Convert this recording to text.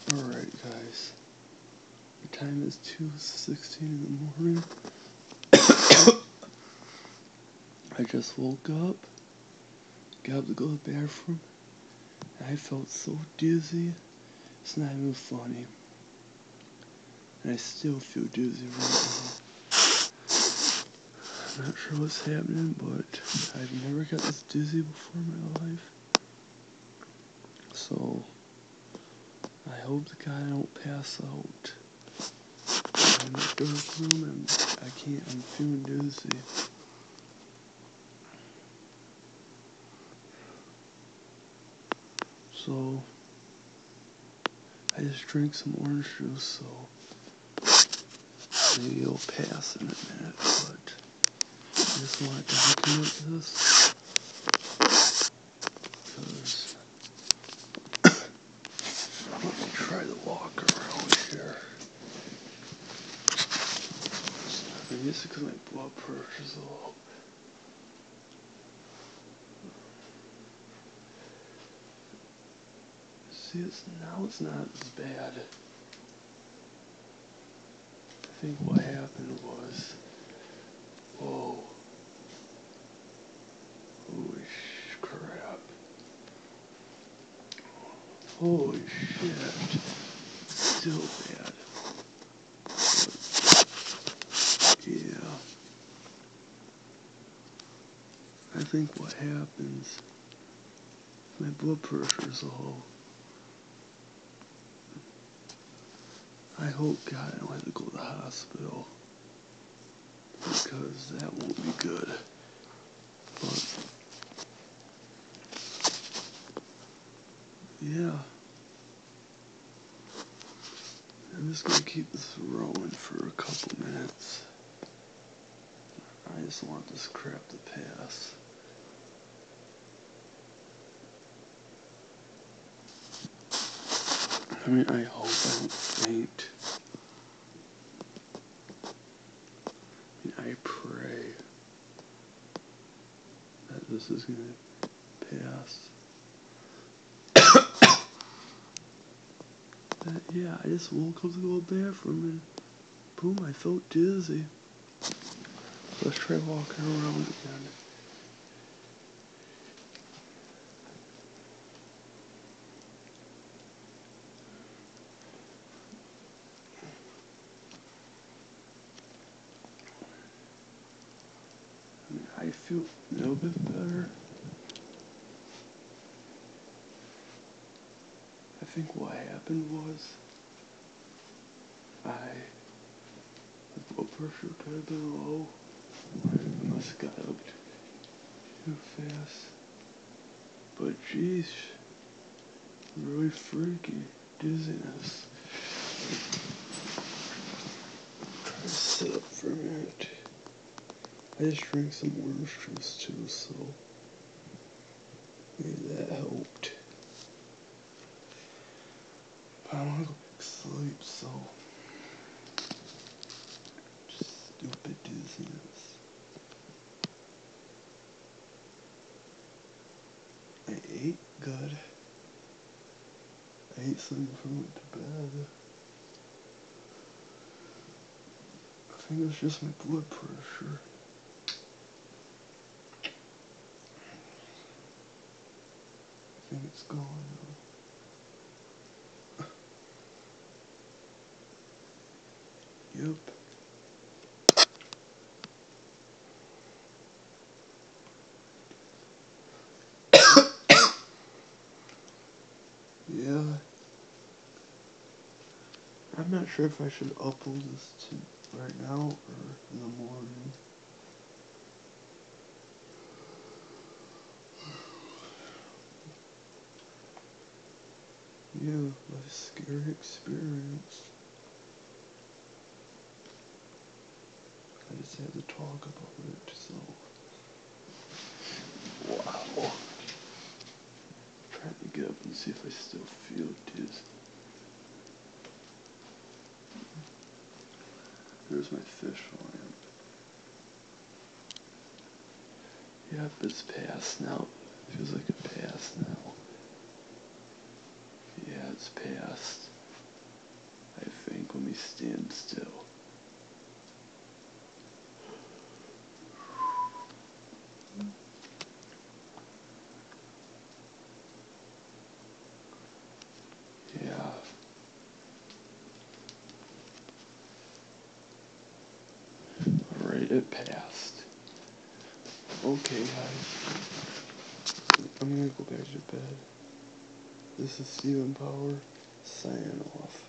Alright guys, the time is 2:16 in the morning. I just woke up, got up to go to the bathroom, and I felt so dizzy, it's not even funny. And I still feel dizzy right now. I'm not sure what's happening, but I've never got this dizzy before in my life. So, I hope to God I don't pass out. I'm in the dark room and I'm feeling dizzy. So, I just drank some orange juice, so maybe it'll pass in a minute, but I just want to document this, because let me try to walk around here. I guess it's because my blood pressure's low. See, now it's not as bad. I think what happened was, whoa, holy crap, holy shit, still bad, but yeah, I think what happens, my blood pressure's low. I hope God I don't have to go to the hospital, because that won't be good. But yeah, I'm just gonna keep this rolling for a couple minutes. I just want this crap to pass. I mean, I hope I don't faint. I pray that this is gonna pass. Yeah, I just woke up to go to the bathroom and boom, I felt dizzy. Let's try walking around again. I feel a little bit better. I think what happened was the blood pressure could have been low. I must have got up too fast. But geez, really freaky dizziness. Try to sit up for a minute. I just drank some orange juice too, so maybe that helped. But I want to go back to sleep, so just stupid dizziness. I ate good. I ate something before I went to bed. I think it's just my blood pressure. I think it's gone now. Yep. Yeah. I'm not sure if I should upload this to right now or in the morning. Yeah, a scary experience. I just had to talk about it, so. Wow. Trying to get up and see if I still feel dizzy. There's my fish lamp. Yep, it's passed now. Feels like it passed now. Yeah, it's passed. stood still. Yeah. Alright, it passed. Okay, guys. I'm gonna go back to bed. This is Steven Power, signing off.